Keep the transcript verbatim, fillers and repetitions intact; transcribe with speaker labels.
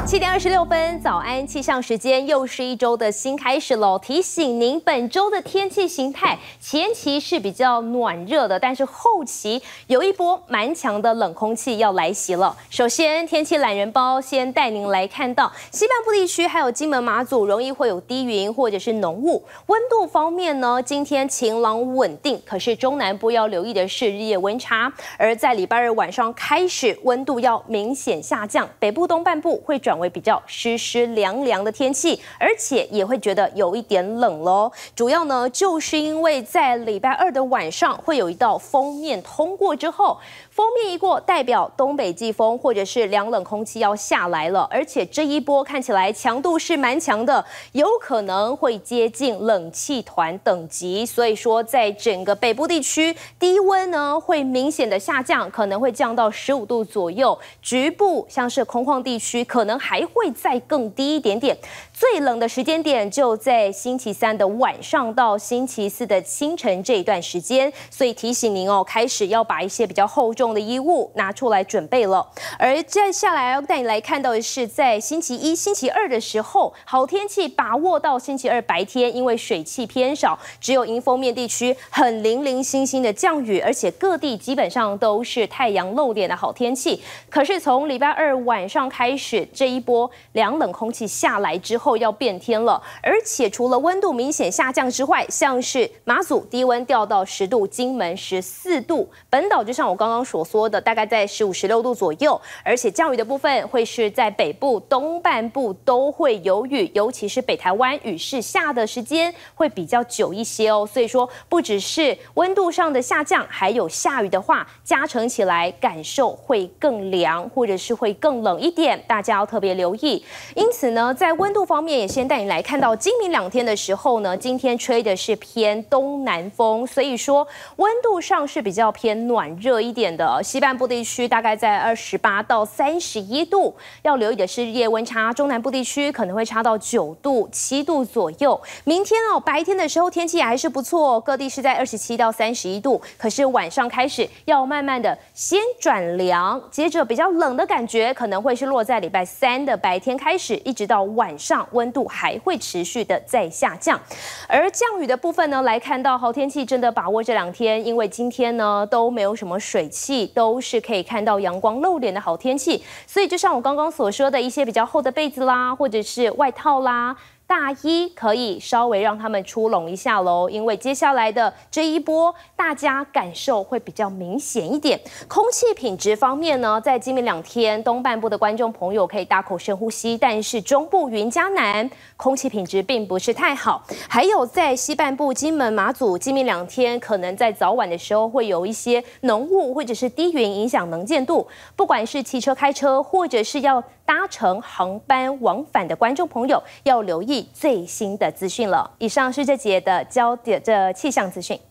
Speaker 1: 七点二十六分，早安气象时间，又是一周的新开始喽。提醒您，本周的天气形态前期是比较暖热的，但是后期有一波蛮强的冷空气要来袭了。首先，天气懒人包先带您来看到西半部地区还有金门马祖容易会有低云或者是浓雾。温度方面呢，今天晴朗稳定，可是中南部要留意的是日夜温差。而在礼拜二晚上开始，温度要明显下降，北部东半部会转为比较湿湿凉凉的天气，而且也会觉得有一点冷喽。主要呢，就是因为在礼拜二的晚上会有一道锋面通过之后，锋面一过，代表东北季风或者是凉冷空气要下来了，而且这一波看起来强度是蛮强的，有可能会接近冷气团等级。所以说，在整个北部地区，低温呢会明显的下降，可能会降到十五度左右，局部像是空旷地区可能还会再更低一点点。最冷的时间点就在星期三的晚上到星期四的清晨这一段时间，所以提醒您哦，开始要把一些比较厚重的衣物拿出来准备了。而接下来要带你来看到的是，在星期一、星期二的时候，好天气把握到星期二白天，因为水汽偏少，只有迎风面地区很零零星星的降雨，而且各地基本上都是太阳露脸的好天气。可是从礼拜二晚上开始，这一波凉冷空气下来之后要变天了，而且除了温度明显下降之外，像是马祖低温掉到十度，金门十四度，本岛就像我刚刚所说的，大概在十五、十六度左右，而且降雨的部分会是在北部、东半部都会有雨，尤其是北台湾雨势下的时间会比较久一些哦。所以说，不只是温度上的下降，还有下雨的话，加成起来感受会更凉，或者是会更冷一点，大家要特别留意。因此呢，在温度方面也先带你来看到今明两天的时候呢，今天吹的是偏东南风，所以说温度上是比较偏暖热一点的。西半部地区大概在二十八到三十一度，要留意的是日夜温差，中南部地区可能会差到九度、七度左右。明天哦，白天的时候天气还是不错，各地是在二十七到三十一度，可是晚上开始要慢慢的先转凉，接着比较冷的感觉可能会是落在礼拜三的白天开始，一直到晚上温度还会持续的在下降。而降雨的部分呢，来看到好天气真的把握这两天，因为今天呢都没有什么水汽，都是可以看到阳光露脸的好天气，所以就像我刚刚所说的一些比较厚的被子啦，或者是外套啦、大衣可以稍微让他们出笼一下喽，因为接下来的这一波大家感受会比较明显一点。空气品质方面呢，在今明两天，东半部的观众朋友可以大口深呼吸，但是中部云嘉南空气品质并不是太好。还有在西半部金门马祖，今明两天可能在早晚的时候会有一些浓雾或者是低云影响能见度，不管是骑车开车或者是要搭乘航班往返的观众朋友要留意最新的资讯了。以上是这节的焦点的气象资讯。